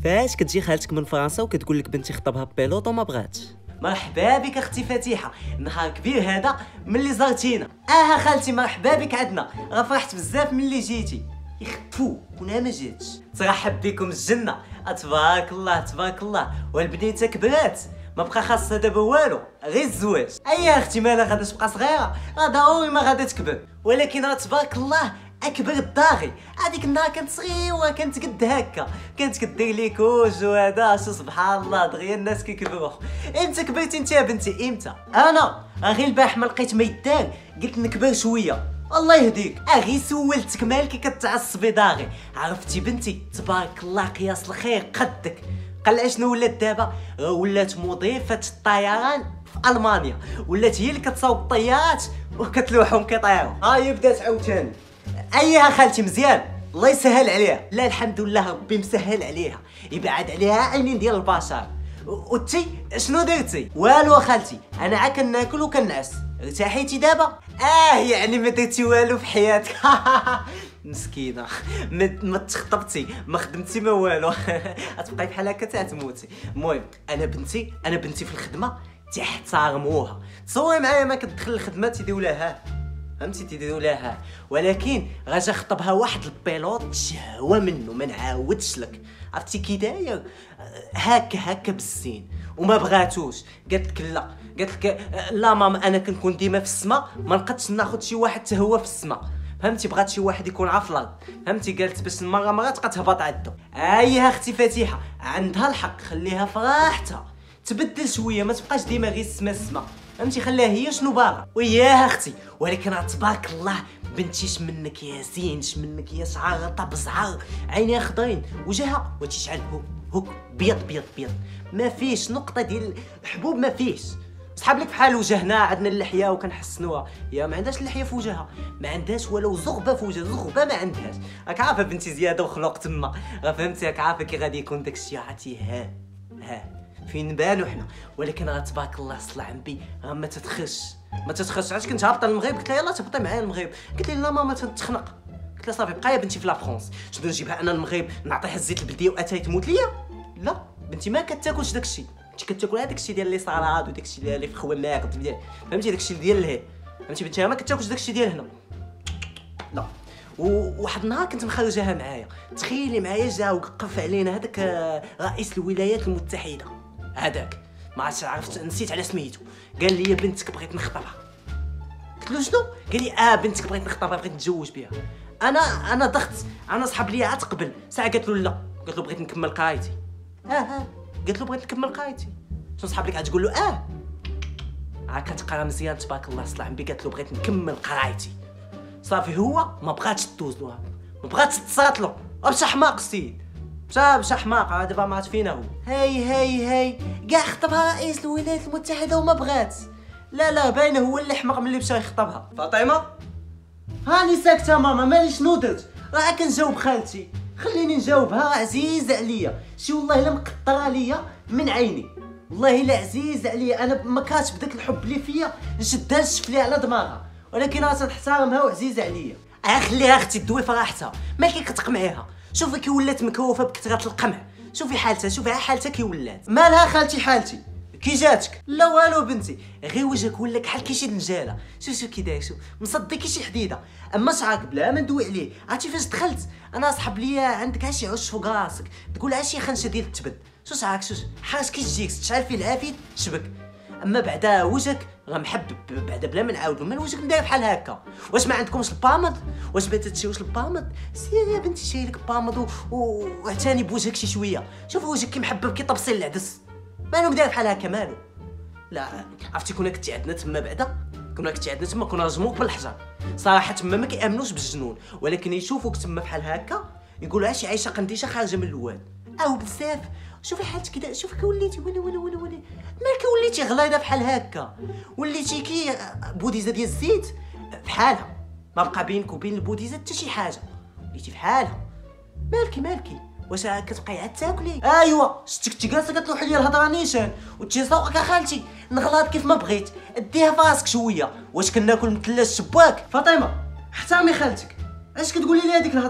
فاش كتجي خالتك من فرنسا وكتقول لك بنتي خطبها بيلوط وما بغاتش؟ مرحبا بك اختي فتيحه، نهار كبير هذا ملي زرتينا. خالتي مرحبا بك عندنا، راه فرحت بزاف ملي جيتي. يختفو كنا ما جيتش. ترحب بكم الجنه، تبارك الله تبارك الله. والبنيته كبرات، ما بقى خاصها دابا والو غير الزواج. اختي مالها غادا تبقى صغيره، راه ضروري ما غادا تكبر، ولكن راه تبارك الله اكبر الداغي. هذيك النهار كانت صغيره، كانت قد هكا، كانت كدير لي كوج وهذا. شو سبحان الله دغيا الناس كيكبروا. امتى كبرتي انت يا بنتي امتى؟ انا غير البارح ما لقيت ما يدار، قلت نكبر شويه. الله يهديك، غير سولتك مالك كتعصبي داغي. عرفتي بنتي تبارك الله قياس الخير قدك. قال اشنو ولات دابا؟ ولات مضيفه الطيران في المانيا، ولات هي اللي كتصاوب الطيارات وكتلوحهم كيطيروا. يبدات عاوتاني. خالتي مزيان، الله يسهل عليها. لا الحمد لله ربي مسهل عليها، يبعد عليها عينين ديال البشر. وانتي شنو درتي؟ والو خالتي، انا عا كناكل وكنعس. ارتاحيتي دابا؟ يعني ما درتي والو في حياتك. مسكينه، ما تخطبتي ما خدمتي ما والو. غتبقاي بحال هكا حتى تموتي. المهم انا بنتي في الخدمه تحترموها. تصوري معايا ما كتدخل الخدمه تيديروا لها، فهمتي، تيديروا لها. ولكن غاجا خطبها واحد البيلوط شهوه منه، ما نعاودش لك. عرفتي كي داير هكا بالزين وما بغاتوش. قالت لك لا ماما، انا كنكون ديما في السماء، ما نقدش ناخذ شي واحد حتى هو في السماء، فهمتي. بغات شي واحد يكون على الارض، فهمتي. قالت باش المره تبقى تهبط عندو. اختي فتيحه عندها الحق، خليها في راحتها، تبدل شويه، ما تبقاش ديما غير السما، فهمتي. خليها هي شنو باغا. وياه اختي، ولكن تبارك الله بنتي شمنك يا زين، شمنك يا شعر طب زعر، عينيها خضرين، وجهها وتشعل هوك بيض. ما فيش نقطه ديال الحبوب، ما فيش. صحاب لك بحال وجهنا عندنا اللحيه وكنحسنوها، يا ما عندهاش اللحيه في وجهها، ما عندهاش ولو زغبه في وجهها، زغبه ما عندهاش. راك عارفه بنتي زياده وخلق تما، فهمتي. راك عارفه كي غادي يكون داكشي. عرفتي ها فين نبانو حنا. ولكن راه تبارك الله صلى عمبي، راه ما تتخش. علاش كنت هابطه للمغرب، قلت لها يلاه تهبطي معايا للمغرب، قلت لي لا ماما تتخنق. قلت لها صافي بقى يا بنتي في لا فرونس. شنو نجيبها انا للمغرب نعطيها الزيت البلديه واتاي تموت ليا؟ لا بنتي ما كتاكلش داكشي، انت كتاكل هذاك الشيء ديال لي صالاد وداك الشيء اللي في خواناك، فهمتي. داك الشيء ديال لهيه، فهمتي بنتي، ما كتاكلش داك الشيء ديال هنا. لا. وواحد النهار كنت مخرجاها معايا، تخيلي معايا جا وقف علينا هذاك رئيس الولايات المتحده، هذاك ما عرفت نسيت على سميتو. قال لي بنتك بغيت نخطبها. قلت له شنو؟ قال لي بنتك بغيت نخطبها، بغيت نتزوج بها. انا ضغط، انا صحاب ليا عاد قبل ساعه. قالت له لا، قالت له بغيت نكمل قرايتي. قالت له بغيت نكمل قرايتي. شنو صحاب لك تقول له كتقرا مزيان تبارك الله صلى عمبي. قالت له بغيت نكمل قرايتي. صافي هو ما بغاتش تدوز له، ما بغاتش تصات له، باش حماق السيد، باش حماق. دابا ما عرفت فينا هو. هاي كاع خطبها رئيس الولايات المتحده وما بغات. لا باينه هو اللي حماق ملي مشى يخطبها. فاطمه هاني ساكته ماما، مالي شنو درت؟ راه كنجاوب خالتي، خليني نجاوبها، عزيزه عليا. شي والله الا مقطره ليا من عيني، والله الا عزيزه عليا. انا ما كاتش بداك الحب اللي فيا نشدها نشفليها على دماغها، ولكن راه تنحترمها وعزيزه عليا. خليها اختي تدوي في راحتها، مالك كتقمعيها. شوفي كي ولات مكوفه بكثره القمع، شوفي حالتها، شوفي حالتها كي ولات. مالها خالتي حالتي كي جاتك؟ لا والو بنتي، غير وجهك ولا كحال كيشي نجاله. شوف كي داير، شوف مصدي كيشي حديده. اما شعرك بلا ما ندوي عليه. عرفتي فاش دخلت انا صحاب ليا عندك شي عش فوق راسك، تقول شي خنشه ديال التبد. شو شعرك، شو حاجه كيجيك تشعل فيه العافيت تشبك. اما بعدا وجهك راه محبب، بعدا بلا ما نعاودو. مال وجهك داير بحال هكا. واش ما عندكمش البامد؟ واش ما تتشيوش البامد؟ سير يا بنتي شي لك بامد واعتني بوجهك شي شويه. شوف وجهك كي محبب كي طبسيل العدس، مالو داير بحال هكا مالو. لا عرفتي كنا كنتي عندنا تما بعدا، كنا رجموك بالحجر صراحه. تما ما كيامنوش بالجنون، ولكن يشوفوك تما بحال هكا يقولوا شي عايشه قنديشه خارجه من الواد. بزاف. شوفي حالتك كذا، شوفي كي وليتي ولا مالك وليتي غليظه بحال هكا، وليتي كي بوديزه ديال الزيت بحالها، ما بقى بينك وبين البوديزه حتى شي حاجه، وليتي بحالها. مالكي واش كتبقاي عاد تاكلي؟ شتك كنتي جالسه كتلوحي لي الهضره نيشان وتجي سوقك خالتي. نغلط كيف ما بغيت، اديها في راسك شويه. واش كناكل مثل الشباك؟ فاطمه احترمي خالتك، اش كتقولي لي هذيك الهضره؟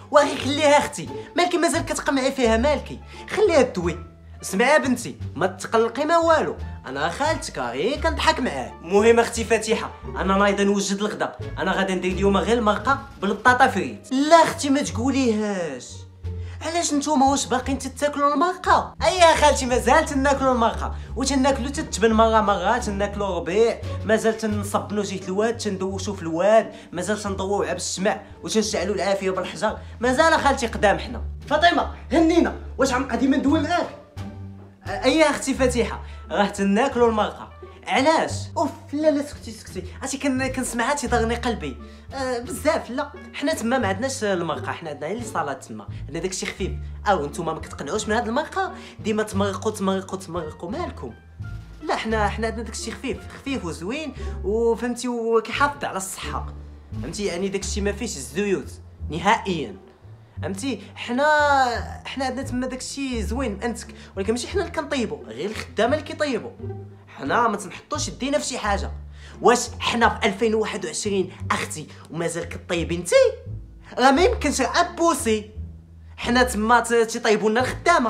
واغي خليها اختي، مالكي مازال كتقمعي فيها مالكي، خليها دوي. اسمعي بنتي، ما تقلقي ما والو، انا خالتك غير كنضحك معاك. المهم اختي فاتحه، انا نايضه نوجد الغدا، انا غادي ندير اليوم غير المرقه بالبطاطا فريت. لا اختي ما تقوليهاش، علاش نتوما واش باقيين تاكلوا المرقه؟ ايا خالتي مازال تناكلوا المرقه، وتناكلوا تتبن مره تناكلوا ربيع، مازال تنصبنوا جهه الواد، تندوشوا في الواد، مازال تنضووا عب السمع وتنشعلوا العافيه بالحجر، مازال خالتي قدام حنا. فاطمه هنينا، واش عم قديما ندوي معاك؟ ايا اختي فاتحه، راه تناكلوا المرقه. علاش؟ اوف لا سكتي عرفتي كنسمعها تيضرني قلبي بزاف. لا حنا تما ما عندناش المرقه، حنا عندنا غير لي صالات تما، عندنا داكشي خفيف. او نتوما ما كتقنعوش من هاد المرقه، ديما تمرقوا مالكم. لا حنا عندنا داكشي خفيف وزوين وفهمتي وكيحافظ على الصحه، فهمتي يعني داكشي ما فيهش الزيوت نهائيا، فهمتي. حنا عندنا تما داكشي زوين انتك، ولكن ماشي حنا اللي كنطيبوا، غير الخدامه اللي كيطيبوا. حنا ما تنحطوش يدينا في شي حاجه. واش حنا في 2021 اختي ومازال كطيبي انتي؟ راه ما يمكنش، ابوسي. حنا تما تيطيبوا لنا الخدامه،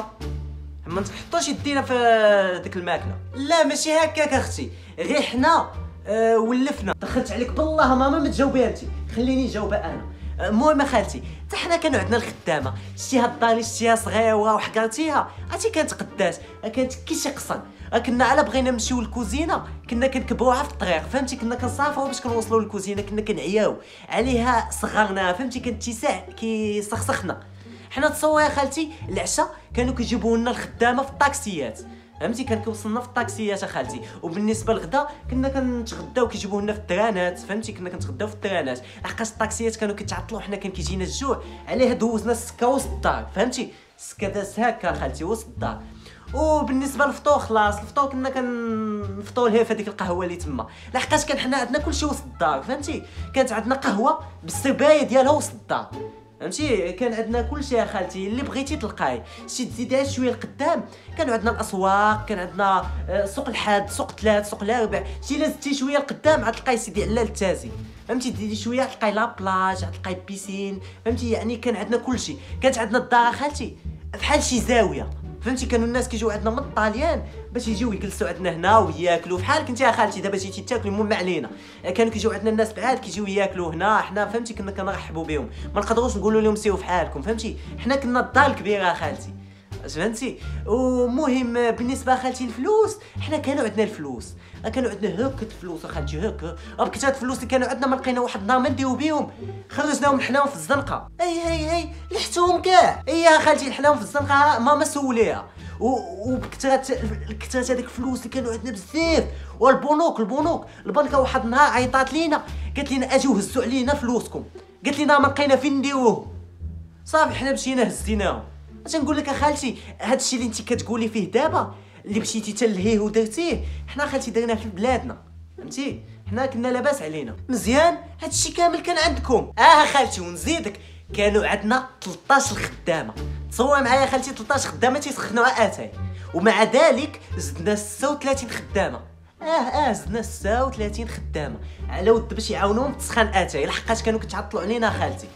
ما تحطوش يدينا في ديك الماكله. لا ماشي هكاك اختي، غير حنا ولفنا. دخلت عليك بالله ماما ما تجاوبيها انت، خليني نجاوبها انا. المهم خالتي، حتى حنا كانوا عندنا الخدامه، شتيها الدالي شتيها صغيره وحكرتيها، عرفتي كانت قداش، كانت كي شي قصر. كنا على بغينا نمشيو للكوزينه كنا كنكبروها في الطريق، فهمتي، كنا كنسافروا باش كنوصلوا للكوزينه، كنا كنعياو عليها صغرنا، فهمتي، كان اتساع كيسخسخنا. حنا تصور يا خالتي العشاء كانوا كيجيبوا لنا الخدامه في الطاكسيات، فهمتي، كان كيوصلنا في الطاكسيات خالتي. وبالنسبه للغدا كنا كنتغداو كيجيبوه لنا في الترانات، فهمتي، كنا كنتغداو في الترانات، لحقاش الطاكسيات كانوا كيتعطلوا، حنا كان كيجينا الجوع، عليها دوزنا السكه وسط الدار، فهمتي، السكه داز هكا خالتي وسط الدار. وبالنسبه للفطور خلاص، الفطور كنا كنفطروا لها في هذيك القهوه اللي تما، لحقاش كان حنا عندنا كلشي وسط الدار، فهمتي، كانت عندنا قهوه بالسربايه ديالها وسط الدار، فهمتي، كان عندنا كلشي يا خالتي اللي بغيتي تلقاي. شي تزيدها شويه لقدام كانوا عندنا الاسواق، كان عندنا سوق الحاد، سوق 3، سوق الاربع. شي لازتي شويه لقدام عاد تلقاي سيدي علال التازي، فهمتي، تزيدي شويه تلقاي لا بلاج، عاد تلقاي بيسين، فهمتي، يعني كان عندنا كلشي. كانت عندنا الدار خالتي بحال شي زاويه، فهمتي، كانوا الناس كيجيو عندنا من الطاليان باش يجيو يجلسوا عندنا هنا وياكلوا بحال كنتي يا خالتي دابا جيتي تاكلي المهم علينا. كانوا كيجيو عندنا الناس بعاد كيجيو ياكلوا هنا، حنا فهمتي كنا كنرحبوا بهم، ما نقدروش نقولوا لهم سيروا فحالكم، فهمتي، حنا كنا الدار الكبيره يا خالتي، فهمتي. ومهم بالنسبه خالتي الفلوس، حنا كانوا عندنا الفلوس، كانوا عندنا هكا الفلوس خالتي، هكا بكثرة الفلوس اللي كانوا عندنا ما لقينا واحد النهار ما نديرو بهم، خرجناهم حناهم في الزنقه. هي لحتهم كاع. يا خالتي لحناهم في الزنقه ماما سوليها. وبكثرة هذيك الفلوس اللي كانوا عندنا بزاف، والبنوك البنكه واحد النهار عيطات لينا قالت لنا اجيو هزوا علينا فلوسكم، قالت لنا ما لقينا فين نديروهم. صافي حنا مشينا هزيناهم. اش نقول لك اخالتي، هادشي اللي انت كتقولي فيه دابا اللي مشيتي تلهيه ودرتيه، حنا خالتي درناه في بلادنا، فهمتي، حنا كنا لاباس علينا مزيان. هادشي كامل كان عندكم خالتي. ونزيدك كانوا عندنا 13 خدامه، تصور معايا خالتي 13 خدامه تيسخنوا اتاي، ومع ذلك زدنا 36 خدامه. زدنا 36 خدامه على ود باش يعاونوهم في تسخان اتاي، لحقاش كانوا كيتعطلوا علينا خالتي.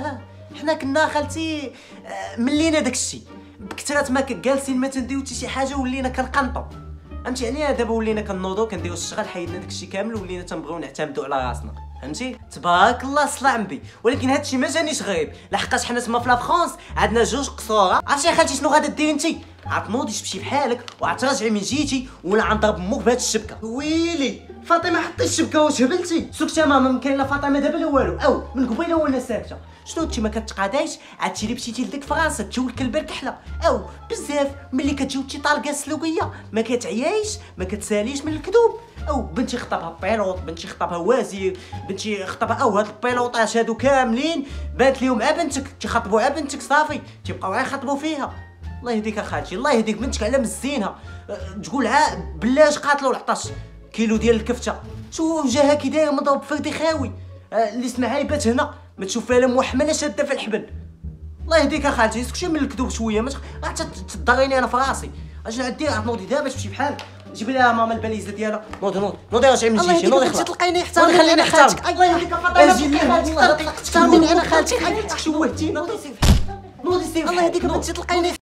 حنا كنا خالتي ملينا داكشي بكثرة ما جالسين ما تنديو حتى شي حاجه، ولينا كنقنطوا، فهمتي، يعني دابا ولينا كنوضوا كنديروا الشغل، حيدنا داكشي كامل ولينا تنبغيو نعتمدوا على راسنا، فهمتي، تبارك الله صلى عمبي. ولكن هادشي ما جانيش غريب، لحقاش حنا تما في لافرونس عندنا جوج قصوره. عرفتي يا خالتي شنو غادا ديري انت؟ عتنوضي تمشي بحالك وعتراجعي من جيتي، ولا عنضرب امك بهاد الشبكه. ويلي فاطمه حطي الشبكه، واش هبلتي؟ سكتي ماما، ما كاين لا فاطمه دابا لا والو، او من قبيله وانا ساكته. شنو انت ما كتقادايش عرفتي اللي مشيتي لديك فرنسا تجول البرك حلا، او بزاف ملي كتجيو تي طالقه سلوقيه ما كتعيايش ما كتساليش من الكذوب. او بنتي خطبها بيلوط، بنتي خطبها وزير، بنتي خطبها هاد البيلوطاج هادو كاملين بانت ليهم ا بنتك، تيخطبوا ا بنتك صافي تيبقاو غير يخطبوا فيها. الله يهديك اخالتي، الله يهديك بنتك على مزينها، تقولها بلاش قاتلوا العطش كيلو ديال الكفته. شوف وجهها كي داير مضروب فردي خاوي، اللي سمعها يبات هنا ما تشوف فيها لا موحمله شاده في الحبل. الله يهديك اخالتي، سكتي من الكذوب شويه، ما تضريني انا في راسي. اش غدير؟ غتنوضي دابا تمشي بحالك. جيبي لها ماما الباليزه ديالها. نوضي راجعي من الله جيتي، يهديك نوضي بنتي خلاص. تلقيني احترميني خليني انا نحترمك. خالتك. الله يهديك فاطمه اجي لي خالتك، احترميني انا خالتك. شوهتينا. الله يهديك بنتي تلقيني